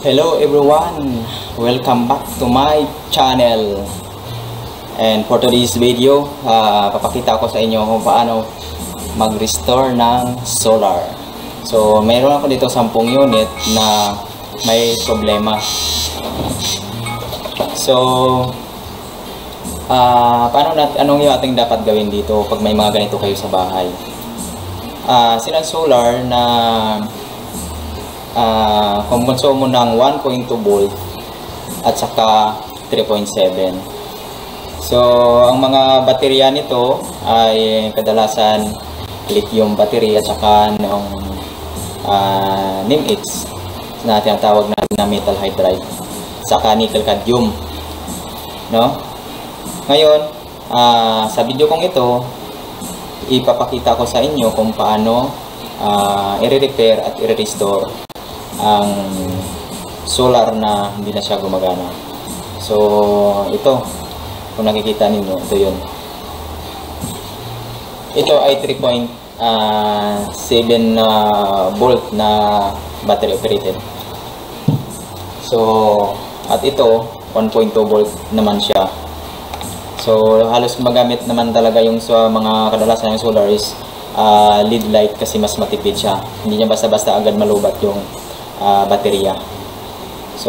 Hello everyone, welcome back to my channel. And for today's video, papakita ko sa inyo kung paano mag-restore ng solar. So mayroon ako dito 10 unit na may problema. So anong yung ating dapat gawin dito pag may mga ganito kayo sa bahay? Silang solar na kumonsumo ng 1.2 volt at saka 3.7. So ang mga baterya nito ay kadalasan lithium battery at saka ng NIMX na tinatawag na metal hydride saka nickel cadmium, no? Ngayon sa video kong ito ipapakita ko sa inyo kung paano i-repair at i-restore ang solar na hindi na siya gumagana. So ito, kung nakikita ninyo, ito yun. Ito ay 3.7 volt na battery operated. So at ito 1.2 volt naman siya. So halos magamit naman talaga yung sa mga kadalasan ng solar is LED light kasi mas matipid siya. Hindi niya basta-basta agad malubat yung baterya. So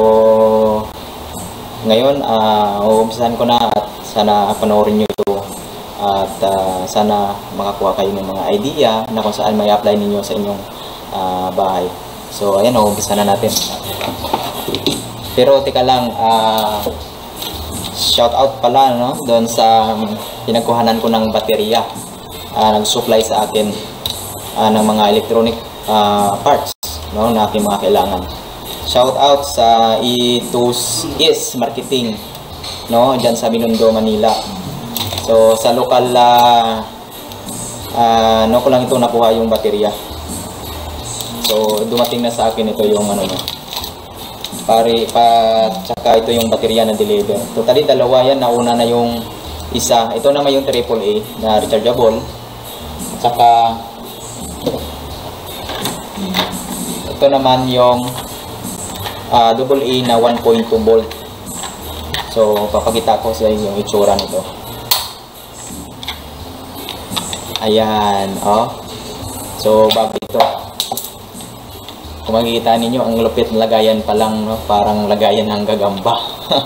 ngayon uumpisahan ko na at sana panoorin nyo ito at sana makakuha kayo ng mga idea na kung saan may apply ninyo sa inyong bahay. So ayan, uumpisahan na natin. Pero teka lang, shout out pala, no, doon sa pinagkuhanan ko ng baterya. Nag-supply sa akin ng mga electronic parts, no, na aking mga kailangan. Shout out sa E2S Marketing, no, diyan sa Binondo, Manila. So sa local no ko lang ito nakuha yung baterya. So dumating na sa akin ito yung ano, tsaka ito yung baterya na deliver. Totally dalawa yan, nauna na yung isa. Ito naman yung AAA na rechargeable. Tsaka ito naman yung AA na 1.2 volt. So papakita ko sa inyo yung itsura nito. Ayan, oh. So bago ito, kung makikita ninyo, ang lupit na lagayan pa lang, no? Parang lagayan ng gagamba.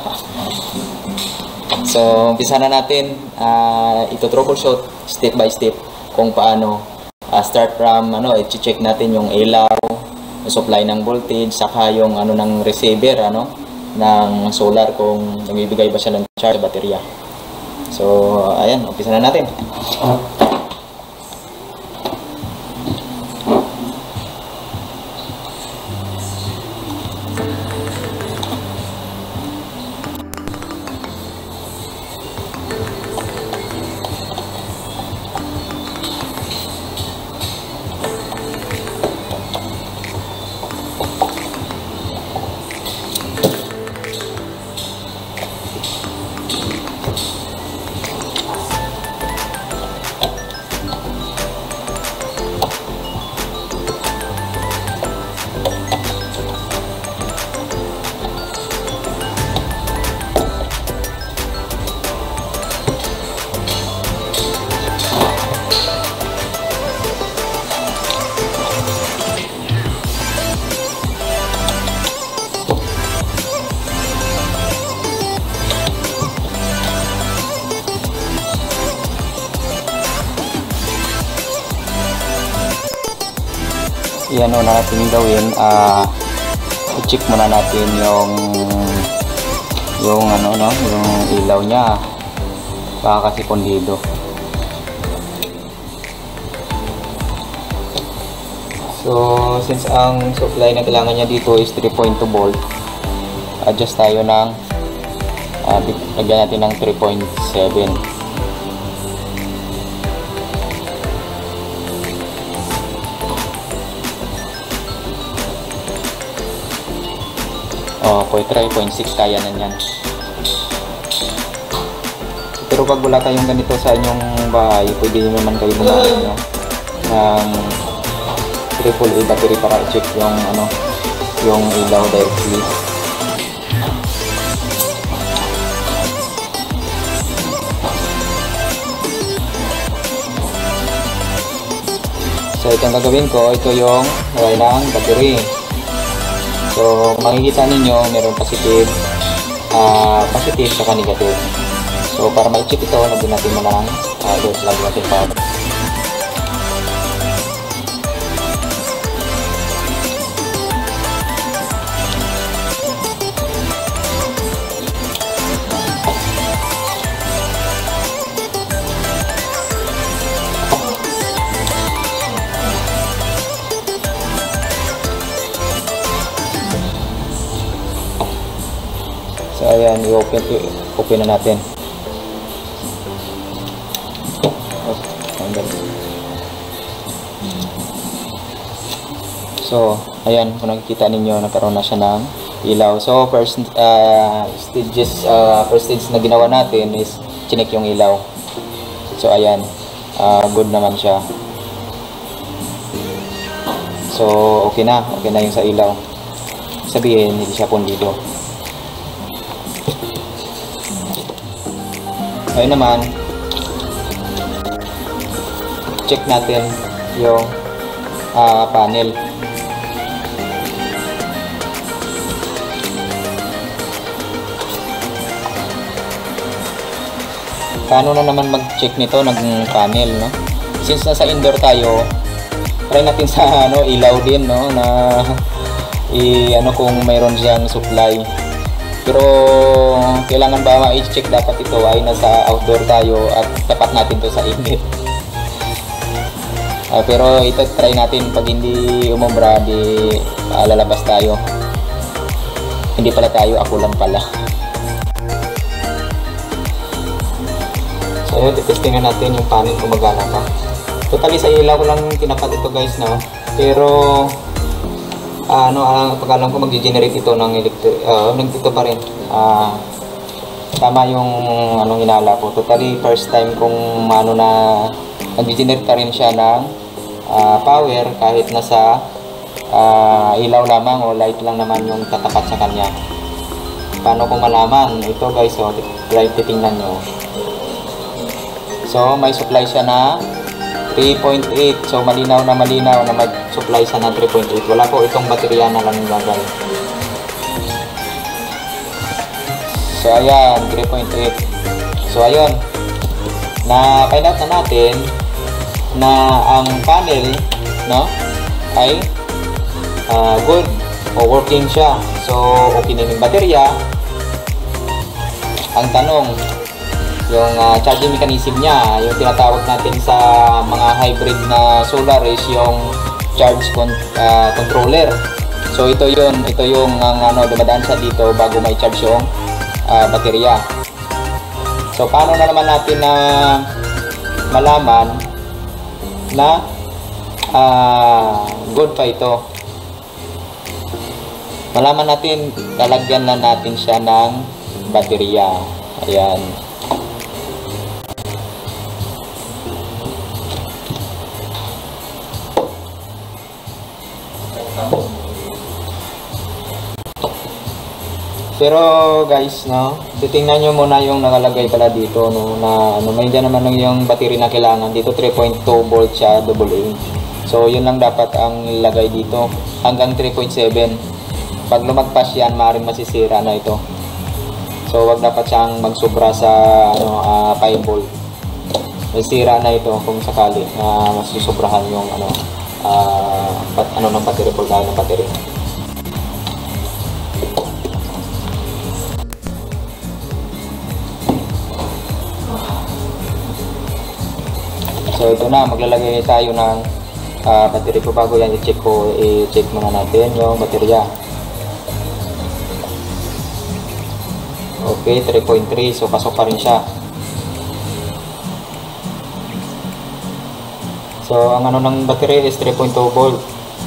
So umpisa na natin ito troubleshoot step by step kung paano start from i-check natin yung ilaw, yung supply ng voltage, saka yung ng receiver ng solar kung nagbibigay ba siya ng charge sa baterya. So ayan, umpisa na natin. Yan o natin gawin, i-check muna natin yung ilaw niya, baka kasi pundido. So since ang supply na kailangan niya dito is 3.2 volt, adjust tayo ng lagyan natin ng 3.7. Okay, 3.6 kaya na yan. Pero pag wala kayong ganito sa inyong bahay, pwede naman kayo gumamit ng AAA battery para i-check yung ilaw directly. So itong gagawin ko, ito yung lagay ng battery. So kung makikita ninyo, meron positive saka negative. So para ma-check ito, lagyan natin mo ng lagyan natin power. So ayan, i-open na natin. So ayan, kung nakikita ninyo, nagkaroon na siya ng ilaw. So first stage na ginawa natin is chinek yung ilaw. So ayan, good naman siya. So okay na yung sa ilaw. Sabihin, hindi siya pundido. Ngayon naman, check natin yung panel. Paano na naman mag-check nito ng panel, no? Since nasa indoor tayo, try natin sa ilaw din, no, na kung mayroon siyang supply. Pero kailangan ba ma-check dapat ito ay nasa outdoor tayo at tapat natin to sa init. Pero ito try natin, pag hindi umubra di lalabas tayo. Hindi pala tayo, ako lang pala. So yun, testingan natin yung panel kung magana pa. Totally sa ilaw ko lang tinapat ito guys, no? Pero pag alam ko mag-generate ito ng ito pa rin. Tama yung hinala ko. Totally first time kung na mag-generate pa rin siya ng power kahit nasa ilaw lamang o light lang naman yung tatapat sa kanya. Paano kung malaman? Ito guys, try titingnan nyo. So may supply siya na 3.8. So malinaw na mag-supply siya ng 3.8. Wala po itong baterya na lang gagawin. So ayan, 3.8. So ayun, na find out na natin na ang panel, no, ay good o working siya. So okay na yung baterya. Ang tanong, yung charging mechanism niya, yung tinatawag natin sa mga hybrid na solar is yung charge controller. So ito yung dumadaan siya dito bago may charge yung baterya. So paano na naman natin na malaman na good pa ito? Malaman natin, lalagyan lang natin siya ng baterya. Ayan. Pero guys, no, titingnan nyo muna yung nakalagay pala dito, no, na may dyan naman yung battery na kailangan dito. 3.2 volt siya, AA. So yun lang dapat ang ilagay dito, hanggang 3.7. Pag lumagpas yan, maaaring masisira na ito. So wag dapat siyang magsobra sa 5 volt. Masisira na ito kung sakali na masusobrahan yung ng battery, voltahe ng battery. So ito na, maglalagay tayo ng battery ko. Bago yan i-check muna natin yung baterya. Okay, 3.3. So pasok pa rin siya. So ang ng battery is 3.2 volt.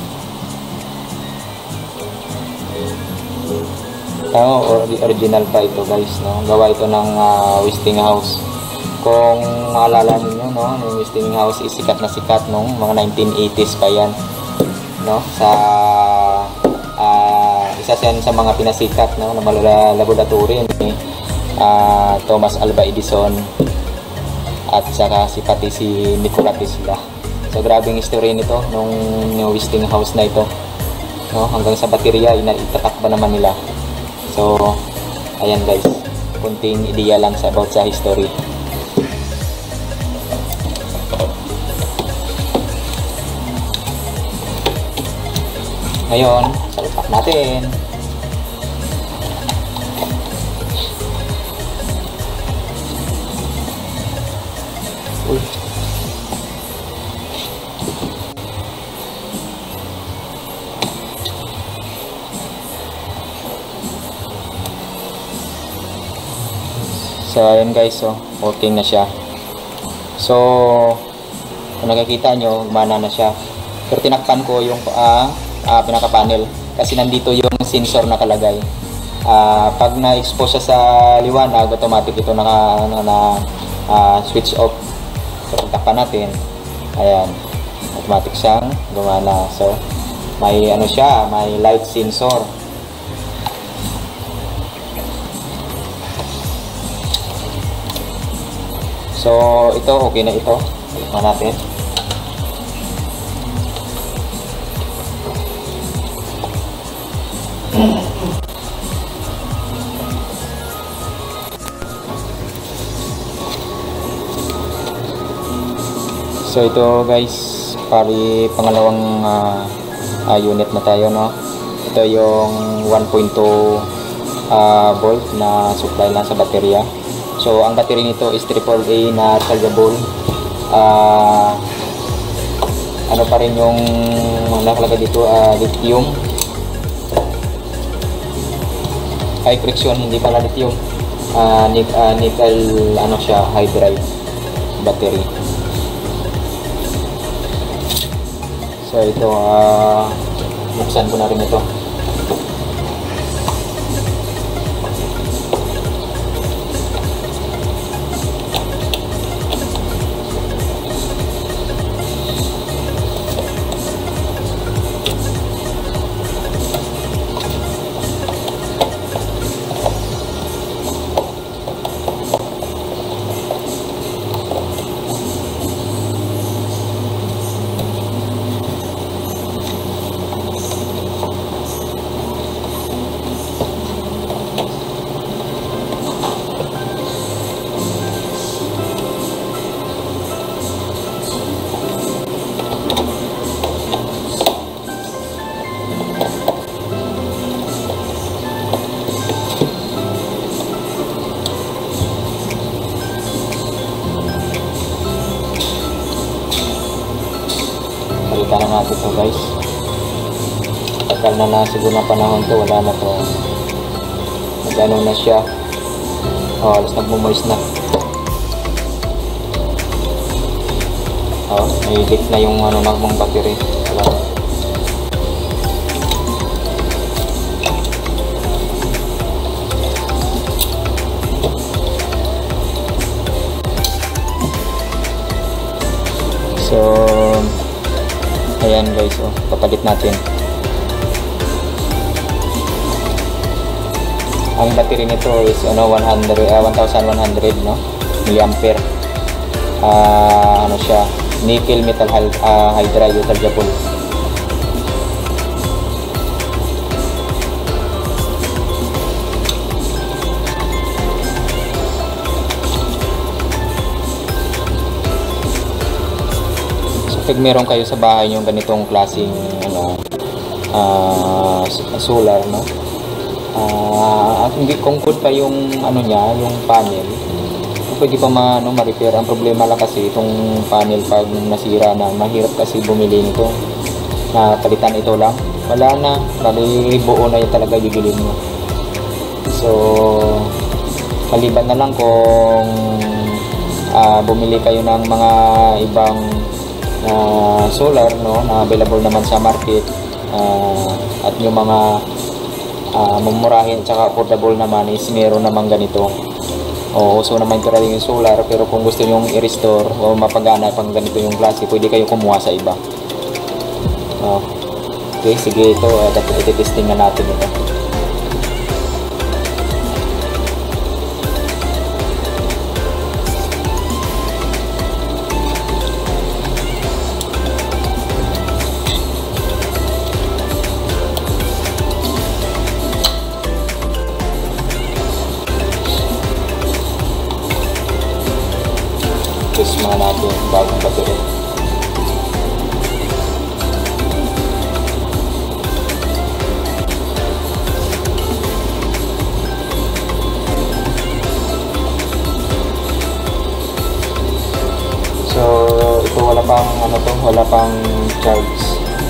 Original pa ito guys, no? Gawa ito ng Westinghouse. Kung maalala niyo, no, yung Westinghouse is sikat na sikat nung mga 1980s pa yan, no, sa isa siya sa mga pinasikat, no, na laboratory ni Thomas Alva Edison at saka pati si Nikola Tesla. So grabe yung history nito nung Westinghouse na ito, no, hanggang sa baterya itatak ba naman nila. So ayan guys, kunting ideya lang about sa history. Ngayon, salpak natin. Uy. So ayan guys, so working na siya. So kung nakikita nyo, gumana na siya. Pero tinakpan ko yung pinaka-panel kasi nandito yung sensor nakalagay. Pag na-expose siya sa liwanag, automatic ito switch off. So takpan natin, ayan, automatic siyang gumana. So may ano siya, may light sensor. So ito okay na ito. Tingnan natin. So ito guys, pangalawang unit na tayo, no. Ito yung 1.2 volt na supply lang sa baterya. So ang battery nito is AAA na chargeable. Ano pa rin yung nakalagay dito, lithium high friction, hindi pala lithium, nickel ano siya, hydride battery. So ito, buksan ko na rin ito. Palitan na natin ito guys. Tagal na siguro na panahon to, wala na to. Nagano na siya. Alas nagmumoist na. May leak na yung nagmong battery. Wala. So ayan guys, papalit natin. Ang battery nito is 1100, no, milliampere. Ano siya, nickel metal hydride rechargeable. Pag meron kayo sa bahay yung ganitong klaseng solar, no, at hindi kung good pa yung niya, yung panel, pwede pa ma-repair. Ang problema lang kasi itong panel pag nasira na, mahirap kasi bumili nito. Palitan ito lang, wala na, bali buo na yun talaga bibilin mo. So maliban na lang kung bumili kayo ng mga ibang solar, no, na available naman sa market, at yung mga mumurahin tsaka affordable naman is meron naman ganito. Uso naman talaga yung solar, pero kung gusto nyo i-restore o mapagana pang ganito yung klase, pwede kayo kumuha sa iba. Okay, sige, ito dapat i-testing na natin ito. Test muna natin yung bagong battery. So, ito wala pang wala pang charge.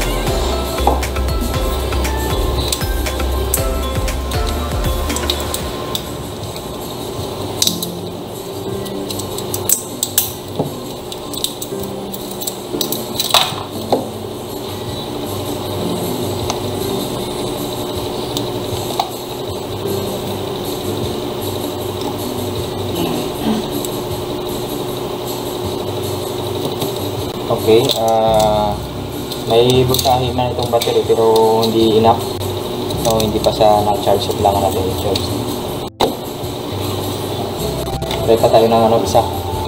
Okay, may voltahe man itong battery pero hindi enough. So, hindi pa siya na-charge. So, kailangan natin i-charge. Try pa tayo ng isa.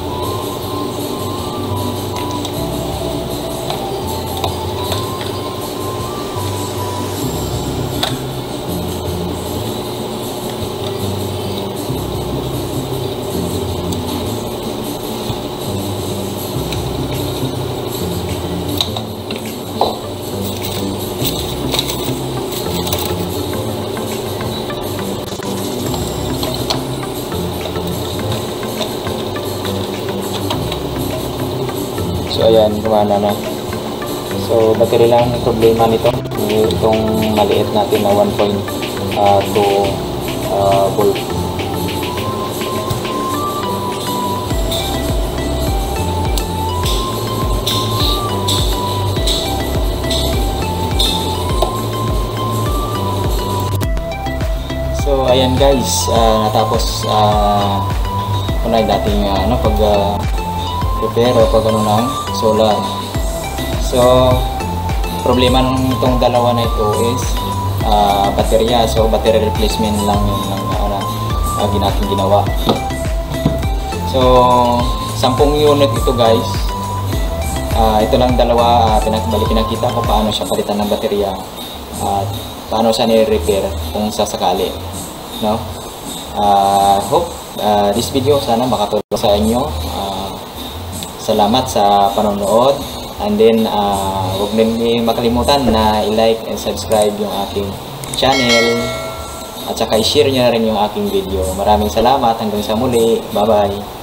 So ayan, gumana na. So battery lang yung problema nito. Itong maliit natin na 1.2 volt. So ayan guys, natapos unay dating prepare o pag ng solar. So problema ng itong dalawa na ito is baterya. So battery replacement lang yung natin ginawa. So 10 unit ito guys. Ito lang dalawa, pinakita ko paano siya palitan ng baterya at paano siya ni-repair kung sasakali, no? Hope this video sana makatulong sa inyo. Salamat sa panonood, and then huwag din makalimutan na i-like and subscribe yung aking channel at saka i-share nyo na rin yung aking video. Maraming salamat, hanggang sa muli, bye bye.